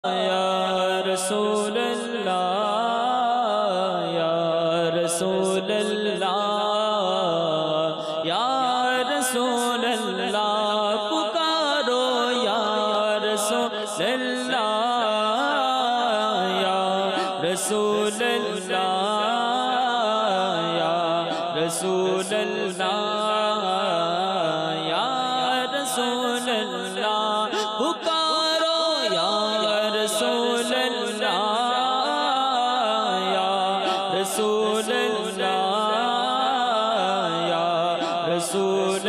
یا رسول اللہ یا رسول اللہ یا رسول اللہ پکارو یا رسول اللہ یا رسول اللہ یا رسول اللہ یا رسول اللہ پکارو یا رسول اللہ یا رسول اللہ یا رسول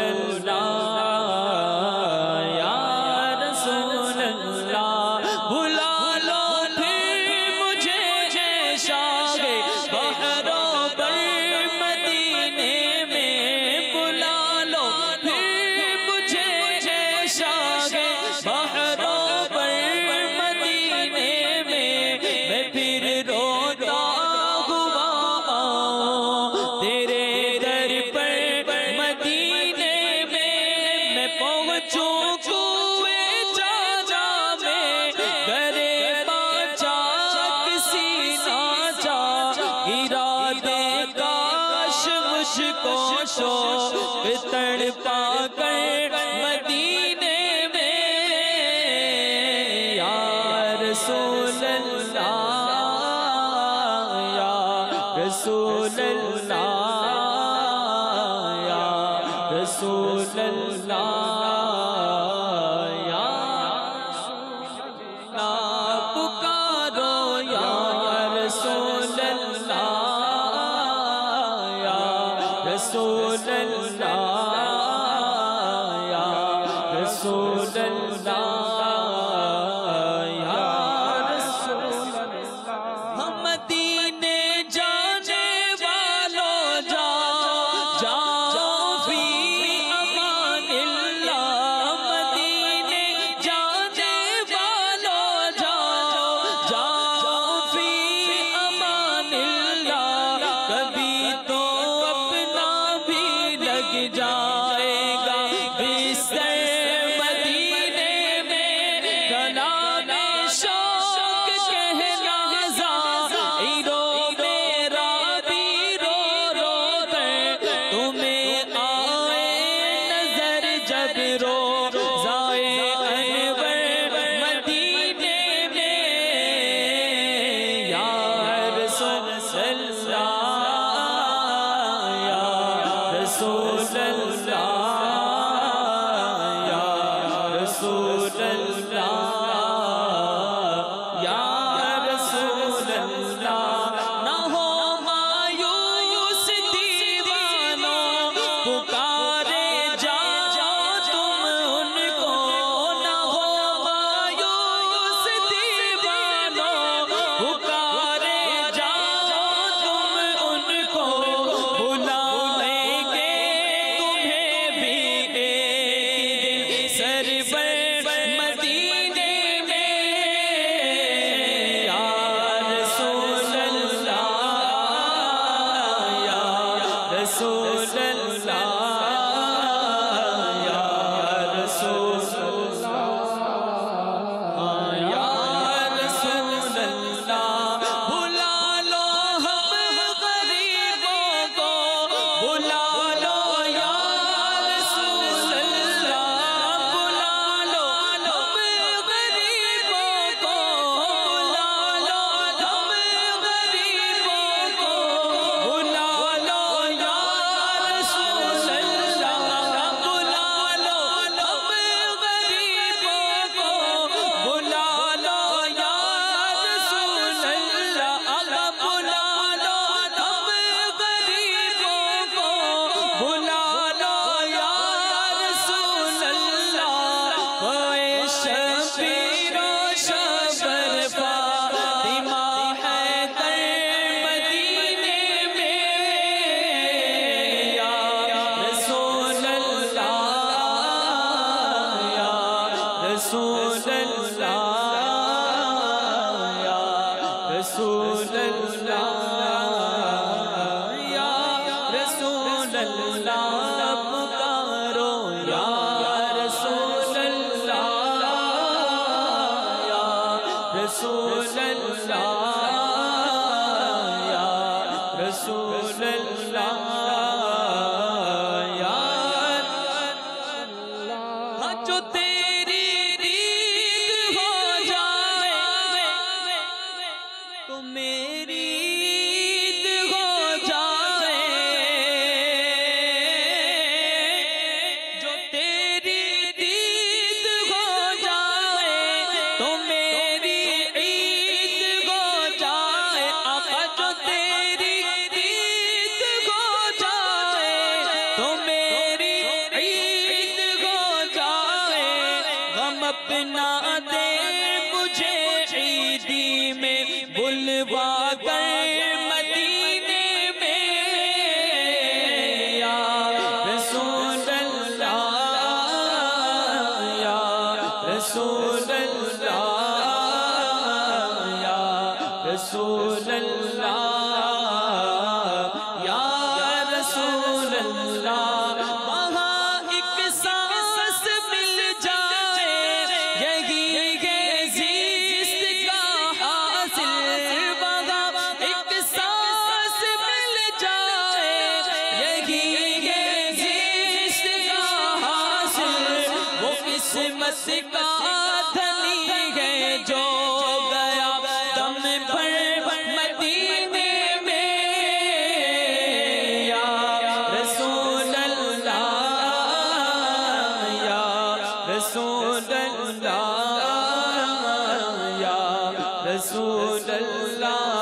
اللہ یا رسول اللہ بلا لو پھر مجھے شاہ بحروں پر مدینے میں بلا لو پھر مجھے شاہ بحروں پر مدینے میں پھر روتا ہوا آؤں تیرے در پر مدینے میں پہنچوں کوئے جاجا میں گرے باچا کسی ناچا گرا دے کاش مجھ کو شوق تڑپا کر مدینے میں یا رسول اللہ یا رسول اللہ یا رسول اللہ یا پکارو یا رسول اللہ یا رسول اللہ یا رسول اللہ یا رسول اللہ ہم مدینے جانے والوں جاؤ فی امان اللہ مدینے جانے والوں جاؤ فی امان اللہ کبھی تو اپنا بھی لگ جائے گا بستر مدینے میں کلام شوق کہنا ظاہرو میرا بھی رو رو کر تمہیں آئے نظر جب رو زائے انور مدینے میں یا رسول اللہ یا رسول اللہ یا رسول اللہ یا رسول اللہ نہ ہو مایوس دیوانوں پکارے جاؤ تم ان کو نہ ہو مایوس دیوانوں پکارے جاؤ تم ان کو بلائیں گے تمہیں بھی ایک سر پر مدینے میں یا رسول اللہ یا رسول اللہ یا رسول اللہ یا رسول اللہ بلا لو ہم غریبوں کو بلا لو یا رسول اللہ بلا لو ہم غریبوں کو بلا لو ہم غریبوں کو بلا لو یا رسول اللہ بلا لو ہم غریبوں کو بلا لو یا رسول اللہ بلا لو ہم غریبوں کو بلا لو یا رسول اللہ کوئی شبیر و شبر فاطمہ حیدر مدینے میں یا رسول اللہ یا رسول اللہ یا رسول اللہ یا رسول اللہ پکارو یا رسول اللہ رسول اللہ یا رسول اللہ یا اللہ جو تیری دید ہو جائے تو میری عید ہو جائے جو تیری دید ہو جائے تو میری عید ہو جائے آقا جو تیری دید ہو جائے تو میری عید ہو جائے غم اپنا دے مجھے عیدی میں بلوا کر مدینے میں یا رسول اللہ یا رسول اللہ یا رسول اللہ یا رسول اللہ وہاں ایک سانس مل جائے یہی ہے زیست کا حاصل وہاں ایک سانس مل جائے یہی ہے زیست کا حاصل وہ قسمت کا دھنی ہے جو گیا دم بھر مدینے میں یا رسول اللہ یا رسول اللہ یا رسول اللہ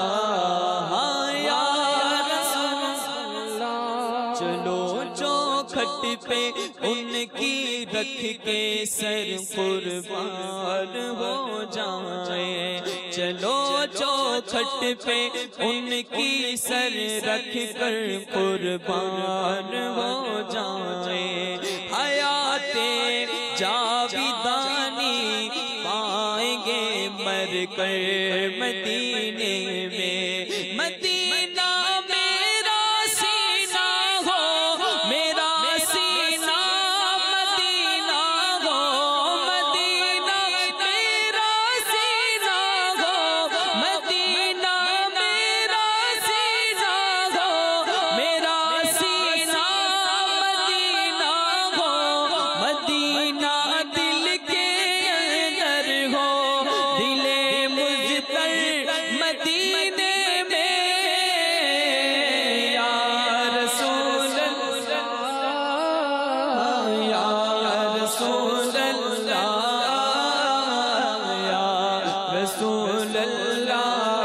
یا رسول اللہ چلو چوکھٹ پہ ان کی رکھ کے سر قربان ہو جائیں چلو چوکھٹ پہ ان کی سر رکھ کر قربان ہو جائیں حیات جاویدانی پائیں گے مر کر مدینے میں مدینہ میرا سینہ ہو میرا سینہ مدینہ ہو مدینہ میرا سینہ ہو مدینہ میرا سینہ ہو میرا سینہ مدینہ ہو مدینہ دل کے اندر ہو دل مجھ پر مدینے میں یا رسول اللہ یا رسول اللہ یا رسول اللہ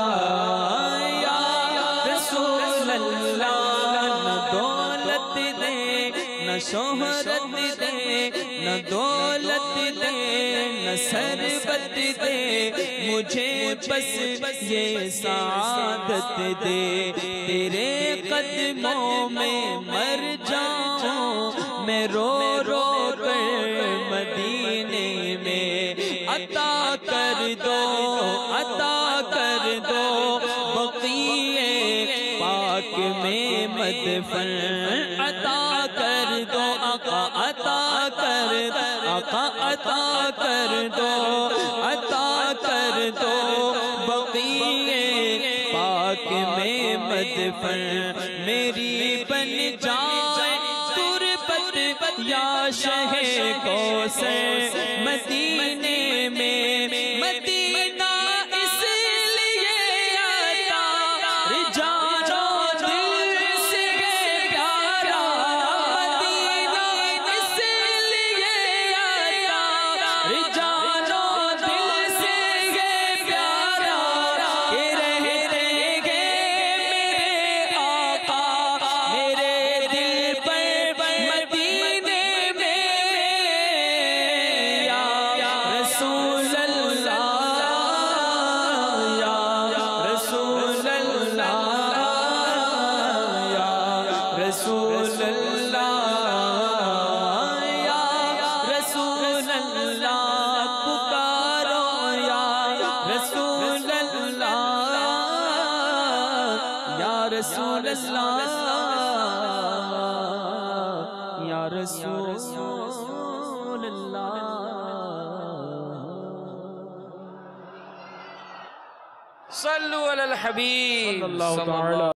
یا رسول اللہ نہ دولت دے نہ شہرت دے نہ دولت دے نہ ثروت دے مجھے بس یہ سعادت دے تیرے قدموں میں مر جاؤں میں رو رو کر مدینے میں عطا کر دو بقیع پاک میں مدفن عطا کر دو آقا عطا کر آقا عطا کر دو بقیع پاک میں مدفن میری بن جائے تربت یا شہ کوثر مدینے میں مدینہ اس لیے آتا رجالوں دل سے پیارا مدینہ اس لیے آتا رجالوں دل سے پیارا کہ رہتے گے میرے آقا میرے دل پر مدینے میں یا رسول اللہ یا رسول اللہ یا رسول اللہ یا رسول اللہ پکارو یا رسول اللہ یا رسول اللہ یا رسول اللہ صلو علی الحبیب صلی اللہ تعالی